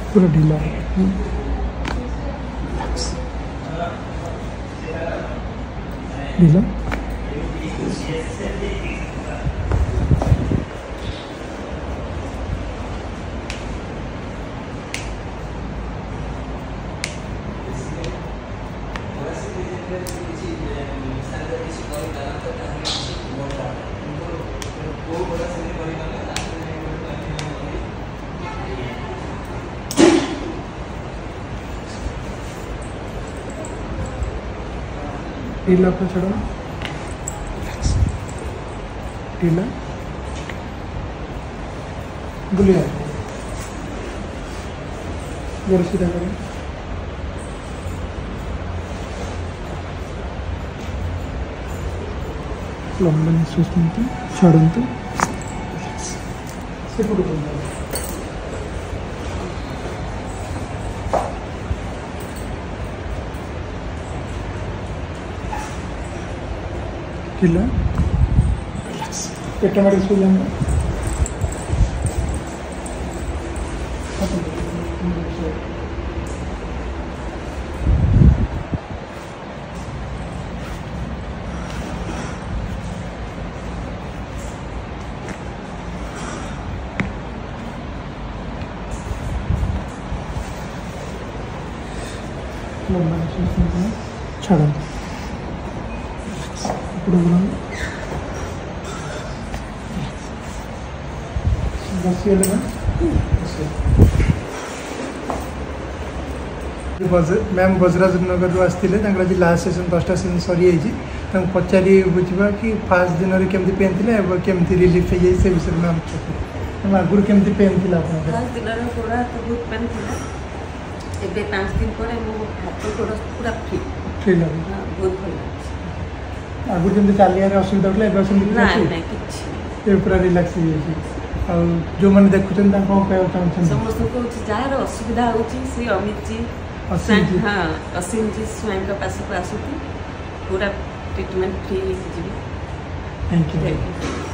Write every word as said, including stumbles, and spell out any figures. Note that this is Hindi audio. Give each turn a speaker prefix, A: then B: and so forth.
A: पूरा ढीला ढीला ढीला पर चढ़ो ढीला बुलिया गोड़ सीधा करें लंबा निश्वास नियंतु छाड़न्तु सेपटु ढीला पेट मारी सो जाएंगे लंबा निश्वास नियंत्रण छाड़न्तु मैम बजराज नगर रू आसते आज लास्ट सेसन दसटा सेसन सरी जाइए पचारि बुझा कि फास्ट दिन में केमती पेन थी केमती रिलीफ हो जाए से विषय मैम मैम आगुरी केमती पेन थी
B: फास्ट दिन में पूरा तो बहुत पेन थी एबे पाँच दिन पर हाथ गोड़ पूरा फ्री
A: फ्री लगे
B: बहुत भल लगे
A: आगुरी जमी चलिए असुविधा होता पूरा रिलैक्स हो जो मैंने देखुं कौन कह चाहते
B: समस्त जार असुविधा होती अमित जी हाँ असीम जी स्वयं का पास को आसुती पूरा ट्रीटमेंट फ्री हो
A: थैंक यू।